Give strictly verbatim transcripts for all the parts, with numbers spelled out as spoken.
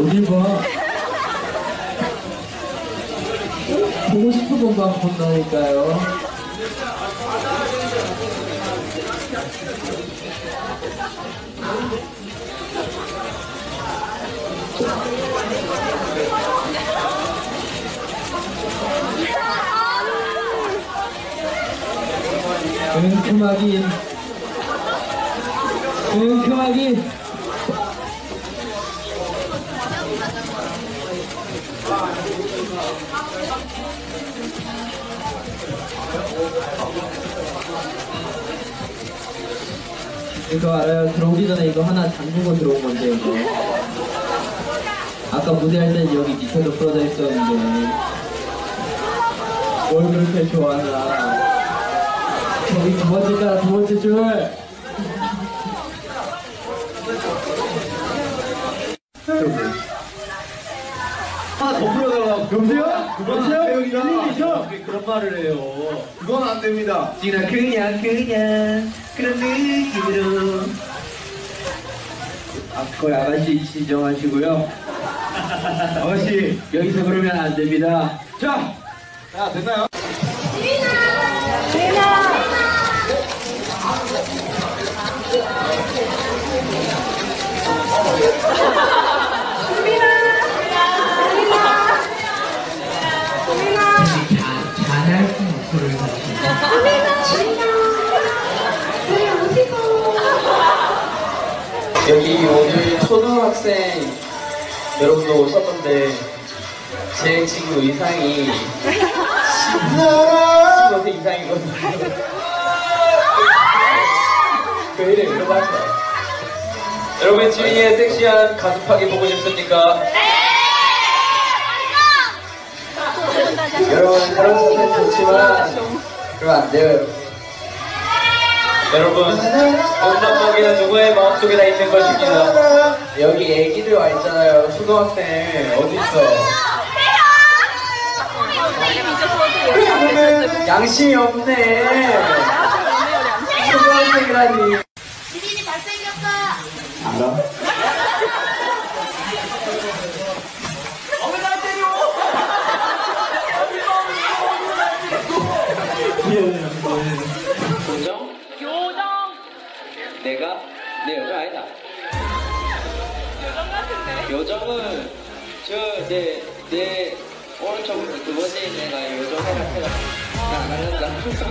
어딜 봐. 보고 싶은 것만 본다니까요. 은큼하긴 은큼하긴 이거 알아요? 들어오기 전에 이거 하나 잠그고 들어온 건데 이거 아까 무대할 때는 여기 밑에도 풀어져 있었는데 뭘 그렇게 좋아하나. 저기 두 번째가 두 번째 줄. 하나 더 풀어달라고. 여보세요? 여보세요? 여보세요? 그런 말을 해요. 그건 안 됩니다. 지금 그냥 그냥 그런 느낌으로. 아, 거의 아가씨 진정하시고요. 아가씨. 여기서 그러면 안 됩니다. 자! 자, 됐나요? 여기 오늘 초등학생 여러분도 오셨던데 제 지금 의상이 십오 세 이상이거든요. 그 이름 이런 거 하지 마요. 여러분 지민이의 섹시한 가슴팍이 보고 싶습니까? 네! 여러분 그런 선택 좋지만 그러면 안 돼요. 여러분 음란마귀는 누구의 마음속에 다 있는 것입니다. 여기 애기들 와 있잖아요. 초등학생 어딨어? 양심이 없네. 초등학생이라니. 지민이 잘생겼어. 알아? 교정? 교정. 내가? 내 여자 아니다. 교정 같은데. 요정은 저내 내 오른쪽으로 두 번째 내가 요정해라 해라. 나안 할란다.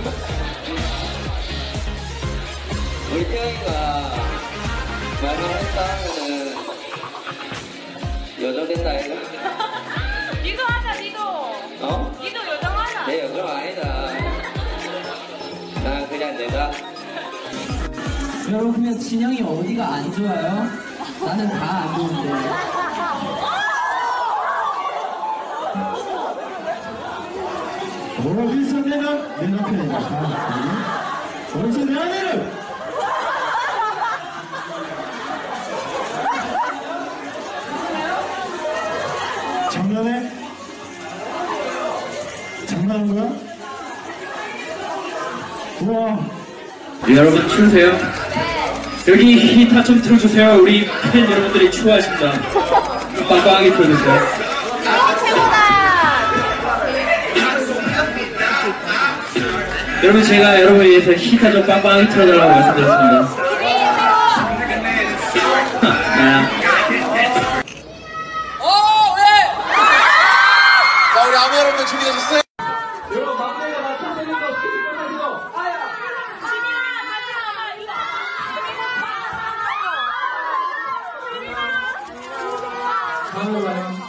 우리 태영이가 말을 했다 하면은 여정 된다 해라. 니도 하자 니도. 어? 니도 요정 하자. 내 여정 아니다. 난 그냥 내가. 여러분 그냥 진영이 어디가 안 좋아요? 나는 다 안 좋은데. 어디서 내가 내 남편이 나타났지? 어디서 내 아내를? 장난해? 장난하는 거야? 우와. 여러분 추우세요? 여기 히터 좀 틀어주세요. 우리 팬 여러분들이 추워하십니다. 빵빵하게 틀어주세요. 여러분 제가 여러분을 위해서 히터 좀 빵빵하게 틀어달라고 말씀드렸습니다. 어, 왜? 자, 우리 아무 여러분들 준비되셨어요? 여러분 막내가 맞춰드린 거 스킵 하시고 아야. 다음으로 가요.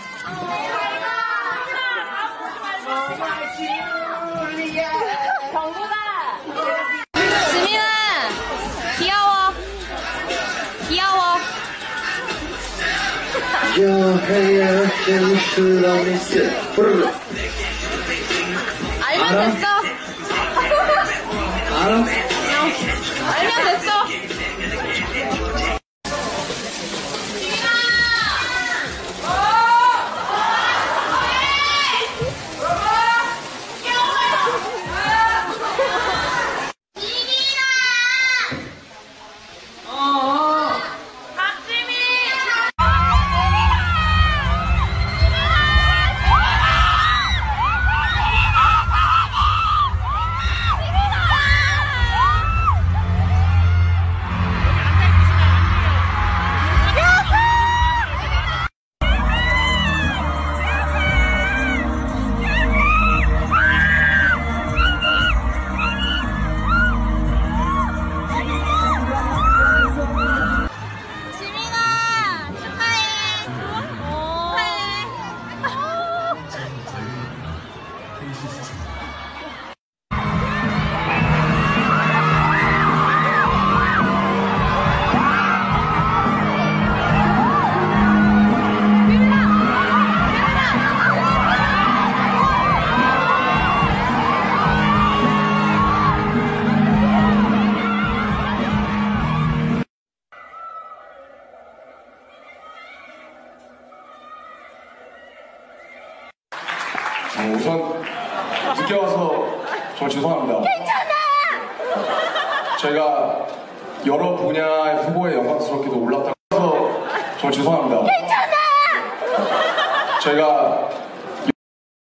정국아. 지민아. 귀여워. 귀여워. 알면 됐어. 알아? 알면 됐어. 어, 우선 늦게 와서 정말 죄송합니다. 괜찮아! 제가 여러 분야의 후보에 영광스럽게도 올랐다고 해서 정말 죄송합니다. 괜찮아! 제가